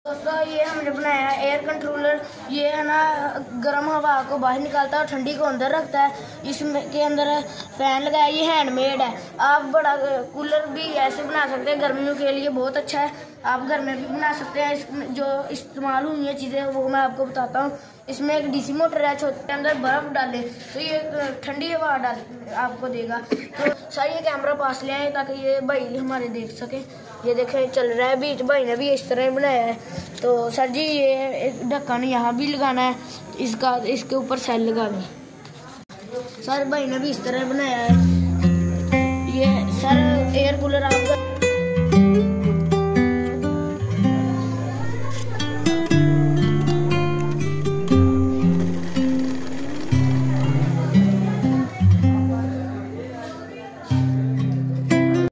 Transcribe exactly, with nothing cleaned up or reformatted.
दोस्तों ये हमने बनाया है एयर कंट्रोलर। ये है ना गर्म हवा को बाहर निकालता है और ठंडी को अंदर रखता है। इसमें के अंदर फैन लगाया, ये हैंडमेड है। आप बड़ा कूलर भी ऐसे बना सकते हैं, गर्मियों के लिए बहुत अच्छा है। आप घर में भी बना सकते हैं। इसमें जो इस्तेमाल हुई है चीज़ें वो मैं आपको बताता हूँ। इसमें एक डीसी मोटर है, छोटे के अंदर बर्फ़ डाले तो ये ठंडी हवा डाल आपको देगा। तो सर ये कैमरा पास ले आए ताकि ये भाई हमारे देख सकें। ये देखें चल रहा है, बीच भाई ने भी इस तरह बनाया है। तो सर जी ये एक ढक्कन यहाँ भी लगाना है, इसका इसके ऊपर सेल लगानी। सर भाई ने भी इस तरह बनाया है। ये सर एयर कूलर आपका